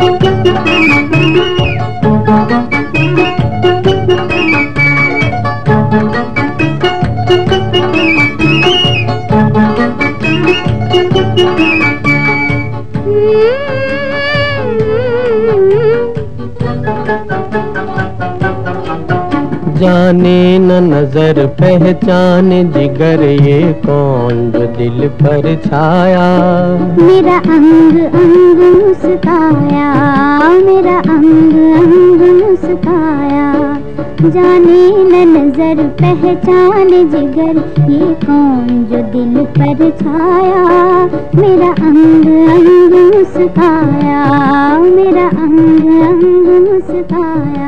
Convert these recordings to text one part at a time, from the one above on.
जाने न नजर पहचाने जिगर ये कौन जो दिल पर छाया। मेरा अंग अंग मुस्काया, मेरा अंग अंग मुस्काया। जाने न नजर पहचाने जिगर ये कौन जो दिल पर छाया। मेरा अंग अंग मुस्काया, मेरा अंग अंग मुस्काया।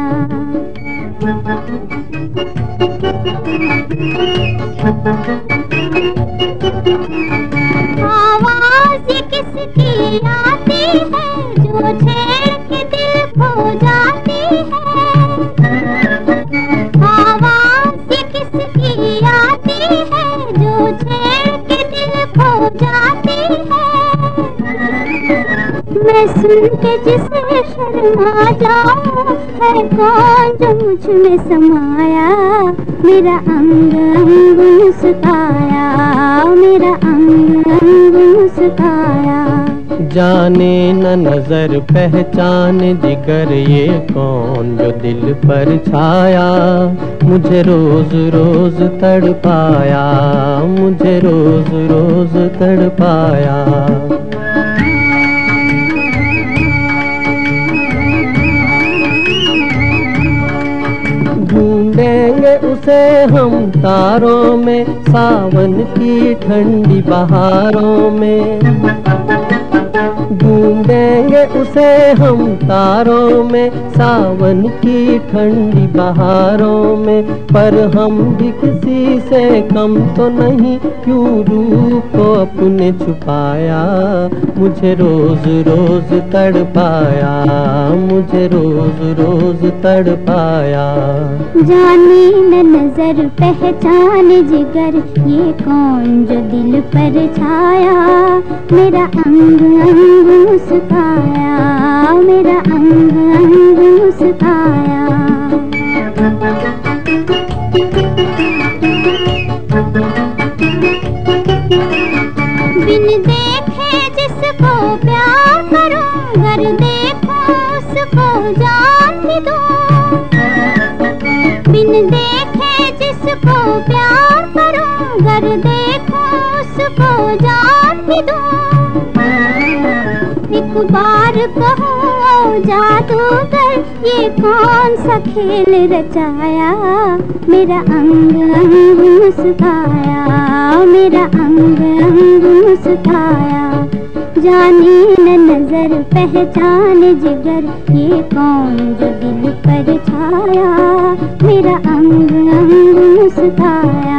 आवाज़ किसकी आती है जो छेड़ के दिल खो जाती है। आवाज़ किसकी आती है जो छेड़ के दिल खो जाती है। मैं सुन के जिसे शर्मा जाऊं है कौन जो मुझ में समाया। मेरा अंग अंग मुस्काया, मेरा अंग अंग मुस्काया। जाने न नजर पहचाने जिगर ये कौन जो दिल पर छाया। मुझे रोज रोज तड़पाया, मुझे रोज रोज तड़पाया। ढूंढेंगे उसे हम तारों में, सावन की ठंडी बहारों में। ढूंढेंगे उसे हम तारों में, सावन की ठंडी बहारों में। पर हम भी किसी से कम तो नहीं, क्यों रूप को अपने छुपाया। मुझे रोज रोज तड़पाया, मुझे रोज रोज तड़पाया। जाने न नजर पहचाने जिगर ये कौन जो दिल पर छाया। मेरा अंग अंग मुस्काया, मेरा अंग अंग मुस्काया। बिन देखे जिसको प्यार करूं, घर देखो उसको जान भी दूं। बिन देखे जिसको प्यार करूं, घर देखो उसको जान भी दूं। एक बार कहो जादूगर ये कौन सा खेल रचाया। मेरा अंग अंग मुस्काया, मेरा अंग अंग मुस्काया। जाने न नजर पहचाने जिगर ये कौन जो दिल पर छाया। मेरा अंग अंग मुस्काया,